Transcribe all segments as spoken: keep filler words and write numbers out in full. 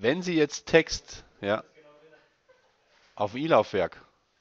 Wenn Sie jetzt Text, ja, auf dem i-Laufwerk,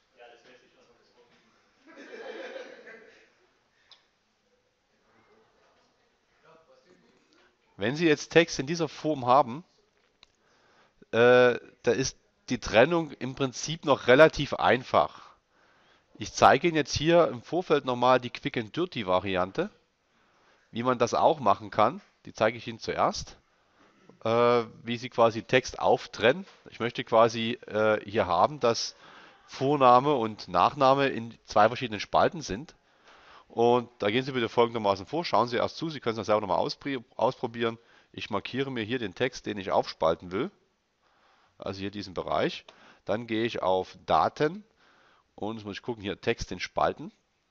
wenn Sie jetzt Text in dieser Form haben, äh, da ist die Trennung im Prinzip noch relativ einfach. Ich zeige Ihnen jetzt hier im Vorfeld nochmal die Quick and Dirty Variante, wie man das auch machen kann. Die zeige ich Ihnen zuerst, äh, wie Sie quasi Text auftrennen. Ich möchte quasi äh, hier haben, dass Vorname und Nachname in zwei verschiedenen Spalten sind. Und da gehen Sie bitte folgendermaßen vor. Schauen Sie erst zu, Sie können es dann selber nochmal ausprobieren. Ich markiere mir hier den Text, den ich aufspalten will, also hier diesen Bereich. Dann gehe ich auf Daten und jetzt muss ich gucken, hier Text in Spalten.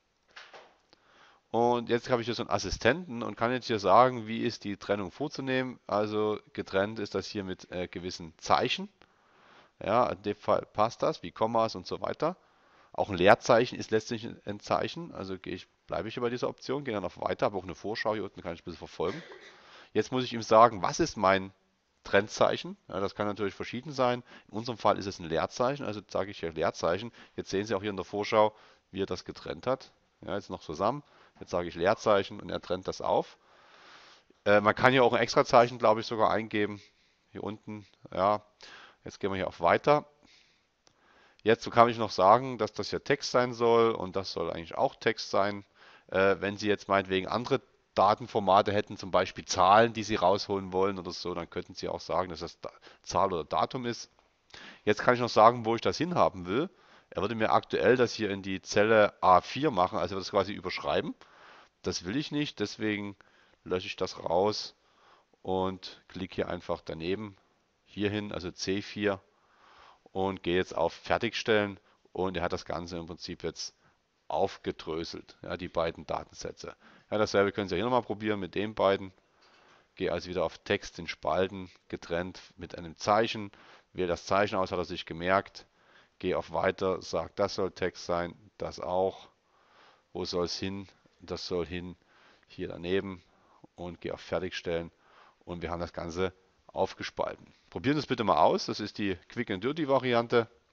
Und jetzt habe ich hier so einen Assistenten und kann jetzt hier sagen, wie ist die Trennung vorzunehmen. Also getrennt ist das hier mit äh, gewissen Zeichen. Ja, in dem Fall passt das, wie Kommas und so weiter. Auch ein Leerzeichen ist letztlich ein Zeichen. Also gehe ich, bleibe ich hier bei dieser Option, gehe dann auf Weiter, habe auch eine Vorschau hier unten, kann ich ein bisschen verfolgen. Jetzt muss ich ihm sagen, was ist mein Trennzeichen? Ja, das kann natürlich verschieden sein. In unserem Fall ist es ein Leerzeichen, also sage ich hier Leerzeichen. Jetzt sehen Sie auch hier in der Vorschau, wie er das getrennt hat. Ja, jetzt noch zusammen. Jetzt sage ich Leerzeichen und er trennt das auf. Äh, man kann hier auch ein Extrazeichen, glaube ich, sogar eingeben. Hier unten. Ja, jetzt gehen wir hier auf Weiter. Jetzt kann ich noch sagen, dass das hier Text sein soll und das soll eigentlich auch Text sein. Äh, wenn Sie jetzt meinetwegen andere Datenformate hätten, zum Beispiel Zahlen, die Sie rausholen wollen oder so, dann könnten Sie auch sagen, dass das Zahl oder Datum ist. Jetzt kann ich noch sagen, wo ich das hinhaben will. Er würde mir aktuell das hier in die Zelle A vier machen, also das quasi überschreiben. Das will ich nicht, deswegen lösche ich das raus und klicke hier einfach daneben, hierhin, also C vier und gehe jetzt auf Fertigstellen und er hat das Ganze im Prinzip jetzt aufgedröselt, ja, die beiden Datensätze. Ja, dasselbe können Sie hier nochmal probieren mit den beiden. Gehe also wieder auf Text in Spalten, getrennt mit einem Zeichen, wähle das Zeichen aus, hat er sich gemerkt. Gehe auf Weiter, sage, das soll Text sein, das auch. Wo soll es hin? Das soll hin hier daneben und gehe auf Fertigstellen und wir haben das Ganze aufgespalten. Probieren Sie es bitte mal aus, das ist die Quick and Dirty Variante.